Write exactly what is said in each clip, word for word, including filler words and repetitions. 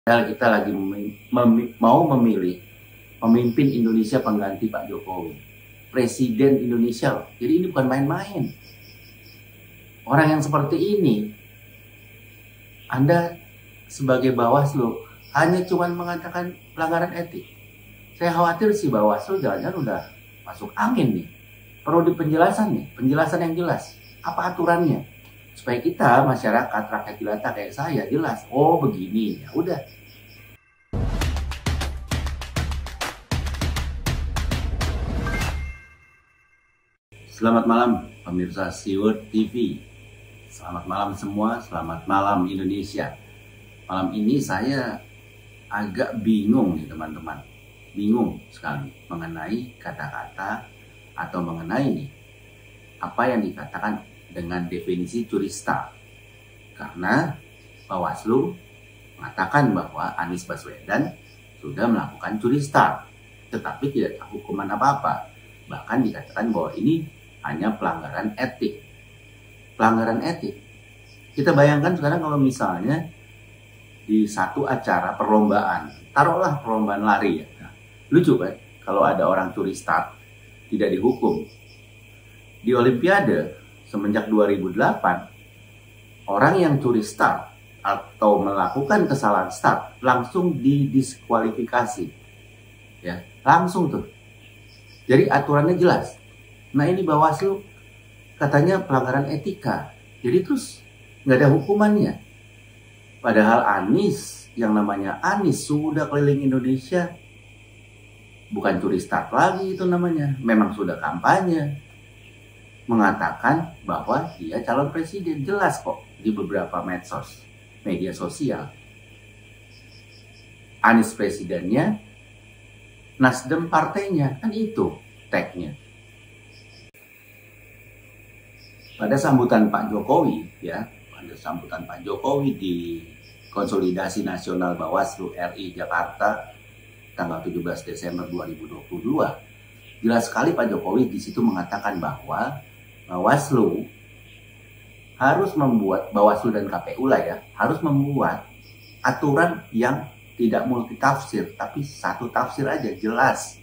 Padahal kita lagi mem mem mau memilih pemimpin Indonesia pengganti Pak Jokowi, Presiden Indonesia. Jadi ini bukan main-main. Orang yang seperti ini, Anda sebagai Bawaslu hanya cuma mengatakan pelanggaran etik. Saya khawatir si Bawaslu jangan-jangan udah masuk angin nih. Perlu dipenjelasan nih, penjelasan yang jelas. Apa aturannya? Supaya kita masyarakat rakyat jelata kayak saya jelas. Oh begini, ya udah. Selamat malam pemirsa Seaworld T V. Selamat malam semua, selamat malam Indonesia. Malam ini saya agak bingung nih teman-teman. Bingung sekali mengenai kata-kata atau mengenai nih apa yang dikatakan dengan definisi curi start. Karena Bawaslu mengatakan bahwa Anies Baswedan sudah melakukan curi start, tetapi tidak ada hukuman apa-apa. Bahkan dikatakan bahwa ini hanya pelanggaran etik. Pelanggaran etik. Kita bayangkan sekarang kalau misalnya di satu acara perlombaan, taruhlah perlombaan lari ya. Nah, lucu kan kalau ada orang curi start tidak dihukum. Di Olimpiade semenjak dua ribu delapan, orang yang curi start atau melakukan kesalahan start langsung didiskualifikasi. Ya, langsung tuh. Jadi aturannya jelas. Nah ini Bawaslu katanya pelanggaran etika. Jadi terus nggak ada hukumannya. Padahal Anies, yang namanya Anies sudah keliling Indonesia. Bukan curi start lagi itu namanya. Memang sudah kampanye. Mengatakan bahwa dia calon presiden. Jelas kok di beberapa medsos, media sosial. Anies presidennya, Nasdem partainya. Kan itu tagnya. Pada sambutan Pak Jokowi, ya, pada sambutan Pak Jokowi di Konsolidasi Nasional Bawaslu R I Jakarta tanggal tujuh belas Desember dua ribu dua puluh dua, jelas sekali Pak Jokowi di situ mengatakan bahwa Bawaslu harus membuat, Bawaslu dan K P U lah ya, harus membuat aturan yang tidak multitafsir, tapi satu tafsir aja, jelas.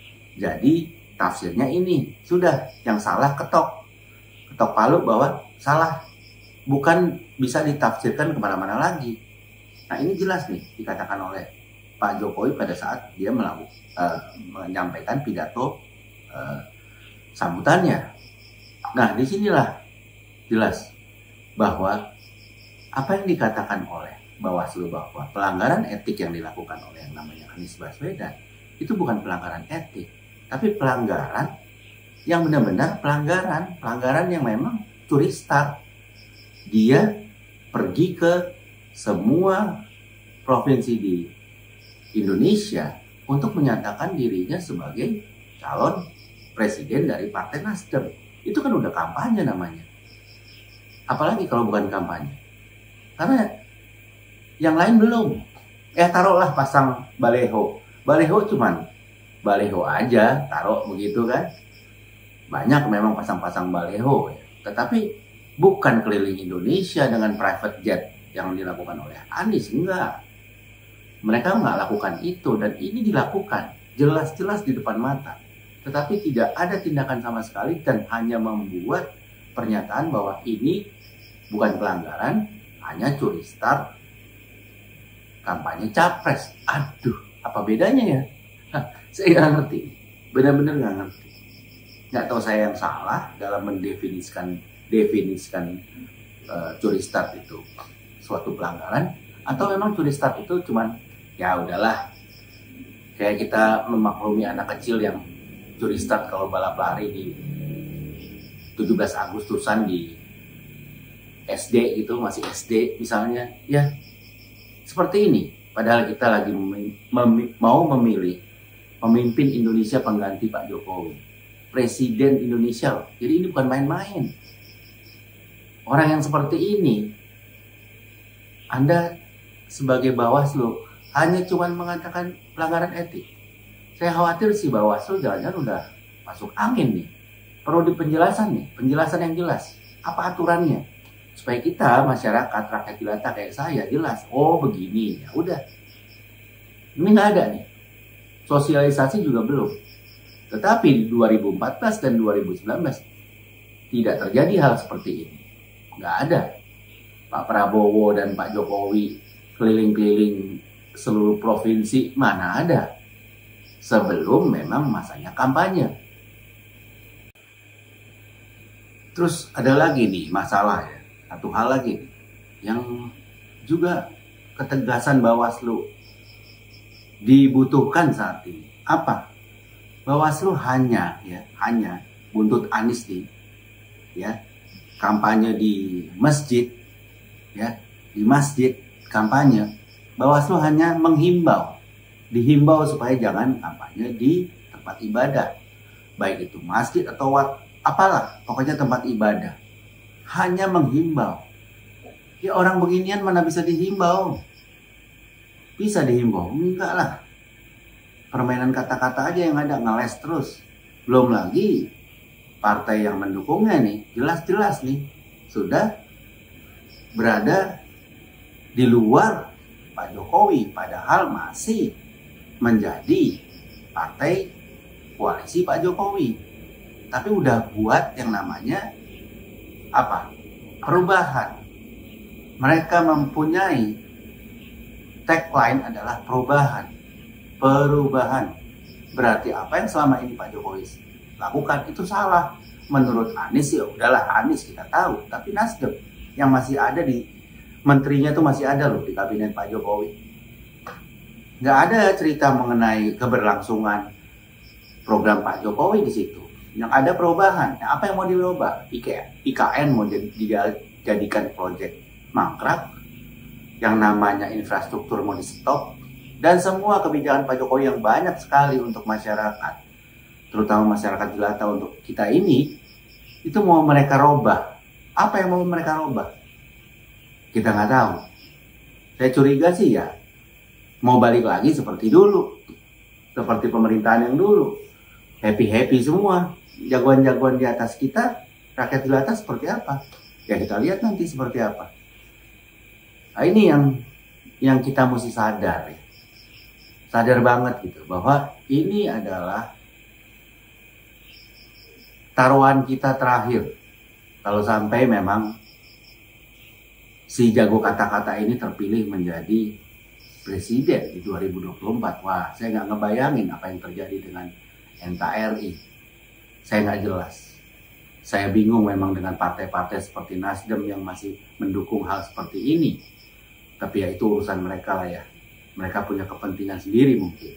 Jadi tafsirnya ini, sudah, yang salah ketok. Ketok palu bahwa salah, bukan bisa ditafsirkan kemana-mana lagi. Nah ini jelas nih dikatakan oleh Pak Jokowi pada saat dia melakukan uh, menyampaikan pidato uh, sambutannya. Nah disinilah jelas bahwa apa yang dikatakan oleh Bawaslu bahwa pelanggaran etik yang dilakukan oleh yang namanya Anies Baswedan itu bukan pelanggaran etik, tapi pelanggaran yang benar-benar pelanggaran, pelanggaran yang memang curi start. Dia pergi ke semua provinsi di Indonesia untuk menyatakan dirinya sebagai calon presiden dari Partai Nasdem. Itu kan udah kampanye namanya. Apalagi kalau bukan kampanye. Karena yang lain belum. Eh taruhlah pasang baleho. Baleho cuman baleho aja, taruh begitu kan. Banyak memang pasang-pasang baleho, ya. Tetapi bukan keliling Indonesia dengan private jet yang dilakukan oleh Anies, enggak. Mereka nggak lakukan itu, dan ini dilakukan jelas-jelas di depan mata. Tetapi tidak ada tindakan sama sekali dan hanya membuat pernyataan bahwa ini bukan pelanggaran, hanya curi start kampanye capres. Aduh, apa bedanya ya? Hah, saya nggak ngerti, benar-benar nggak ngerti. Nggak tahu saya yang salah dalam mendefinisikan definisikan uh, curi start itu suatu pelanggaran, atau memang curi start itu cuman ya udahlah kayak kita memaklumi anak kecil yang curi start kalau balap lari di tujuh belas Agustusan di S D gitu, masih S D misalnya ya seperti ini. Padahal kita lagi mem mem mau memilih pemimpin Indonesia pengganti Pak Jokowi, Presiden Indonesia. Jadi ini bukan main-main. Orang yang seperti ini, Anda sebagai Bawaslu hanya cuma mengatakan pelanggaran etik. Saya khawatir si Bawaslu jangan-jangan udah masuk angin nih. Perlu dipenjelasan nih, penjelasan yang jelas. Apa aturannya? Supaya kita masyarakat rakyat jelata kayak saya jelas. Oh begini, ya udah. Ini nggak ada nih. Sosialisasi juga belum. Tetapi di dua ribu empat belas dan dua ribu sembilan belas tidak terjadi hal seperti ini. Nggak ada. Pak Prabowo dan Pak Jokowi keliling-keliling seluruh provinsi, mana ada. Sebelum memang masanya kampanye. Terus ada lagi nih masalah ya. Satu hal lagi nih, yang juga ketegasan Bawaslu dibutuhkan saat ini. Apa? Bawaslu hanya ya, hanya buntut Anies nih, ya, kampanye di masjid, ya, di masjid kampanye. Bawaslu hanya menghimbau, dihimbau supaya jangan kampanye di tempat ibadah, baik itu masjid atau wat, apalah, pokoknya tempat ibadah. Hanya menghimbau. Ya orang beginian mana bisa dihimbau? Bisa dihimbau? Enggak lah. Permainan kata-kata aja yang ada, ngeles terus. Belum lagi partai yang mendukungnya nih, jelas-jelas nih sudah berada di luar Pak Jokowi, padahal masih menjadi partai koalisi Pak Jokowi. Tapi udah buat yang namanya apa? Perubahan. Mereka mempunyai tagline adalah perubahan. Perubahan. Berarti apa yang selama ini Pak Jokowi lakukan itu salah. Menurut Anies ya udahlah, Anies kita tahu. Tapi Nasdem yang masih ada di menterinya tuh masih ada loh di kabinet Pak Jokowi. Nggak ada cerita mengenai keberlangsungan program Pak Jokowi di situ. Yang ada perubahan. Nah, apa yang mau dirubah? I K N mau dijadikan proyek mangkrak. Yang namanya infrastruktur mau di stop. Dan semua kebijakan Pak Jokowi yang banyak sekali untuk masyarakat, terutama masyarakat jelata untuk kita ini, itu mau mereka robah. Apa yang mau mereka robah? Kita nggak tahu. Saya curiga sih ya, mau balik lagi seperti dulu. Seperti pemerintahan yang dulu. Happy-happy semua. Jagoan-jagoan di atas kita, rakyat jelata seperti apa? Ya kita lihat nanti seperti apa. Nah ini yang yang kita mesti sadar ya. Sadar banget gitu bahwa ini adalah taruhan kita terakhir. Kalau sampai memang si jago kata-kata ini terpilih menjadi presiden di dua ribu dua puluh empat. Wah, saya nggak ngebayangin apa yang terjadi dengan N K R I. Saya nggak jelas. Saya bingung memang dengan partai-partai seperti Nasdem yang masih mendukung hal seperti ini. Tapi ya itu urusan mereka lah ya. Mereka punya kepentingan sendiri mungkin.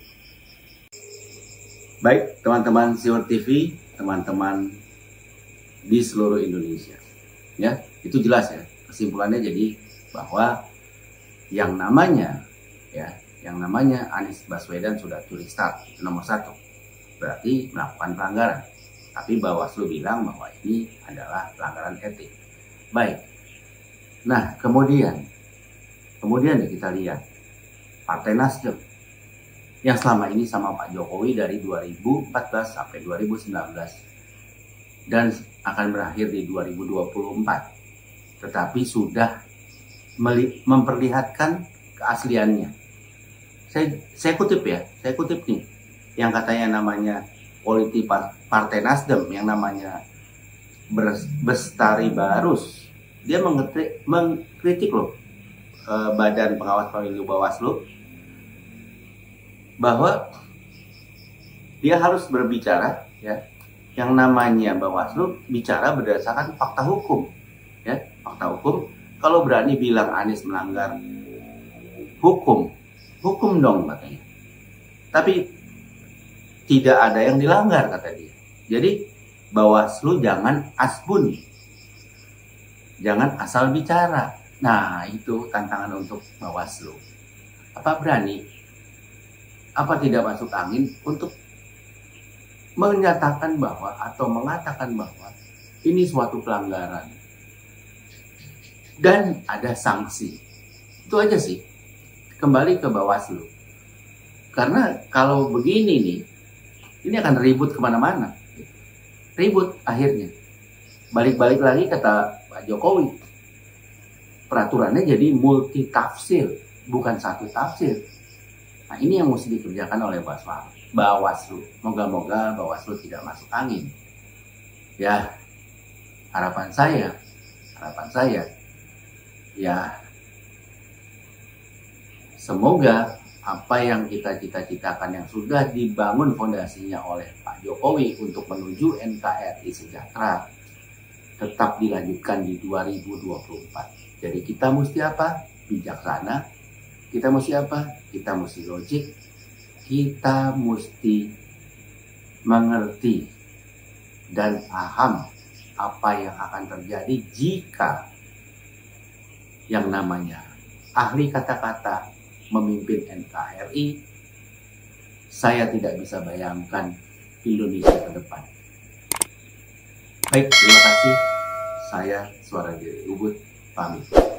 Baik, teman-teman Siwar T V, teman-teman di seluruh Indonesia. Ya, itu jelas ya. Kesimpulannya jadi bahwa yang namanya ya, yang namanya Anies Baswedan sudah curi start nomor satu. Berarti melakukan pelanggaran. Tapi Bawaslu bilang bahwa ini adalah pelanggaran etik. Baik. Nah, kemudian kemudian ya kita lihat Partai Nasdem yang selama ini sama Pak Jokowi dari dua ribu empat belas sampai dua ribu sembilan belas dan akan berakhir di dua ribu dua puluh empat, tetapi sudah memperlihatkan keasliannya. Saya, saya kutip ya, saya kutip nih yang katanya namanya politik Partai Nasdem yang namanya Bestari Barus. Dia mengkritik, mengkritik loh eh, Badan Pengawas Pemilu Bawaslu bahwa dia harus berbicara ya, yang namanya Bawaslu bicara berdasarkan fakta hukum ya, fakta hukum. Kalau berani bilang Anies melanggar hukum, hukum dong katanya. Tapi tidak ada yang dilanggar kata dia. Jadi Bawaslu jangan asbun, jangan asal bicara. Nah itu tantangan untuk Bawaslu. Apa berani? Apa tidak masuk angin untuk menyatakan bahwa atau mengatakan bahwa ini suatu pelanggaran dan ada sanksi. Itu aja sih. Kembali ke Bawaslu. Karena kalau begini nih, ini akan ribut kemana-mana. Ribut akhirnya. Balik-balik lagi kata Pak Jokowi. Peraturannya jadi multi tafsir, bukan satu tafsir. Nah Nah, ini yang mesti dikerjakan oleh Bawaslu. Moga-moga Bawaslu tidak masuk angin. Ya, harapan saya, harapan saya, ya semoga apa yang kita cita-citakan yang sudah dibangun fondasinya oleh Pak Jokowi untuk menuju N K R I sejahtera tetap dilanjutkan di dua ribu dua puluh empat. Jadi kita mesti apa? Bijaksana. Kita mesti apa? Kita mesti logik. Kita mesti mengerti dan paham apa yang akan terjadi jika yang namanya ahli kata-kata memimpin N K R I. Saya tidak bisa bayangkan Indonesia ke depan. Baik, terima kasih. Saya Suara Dari Ubud pamit.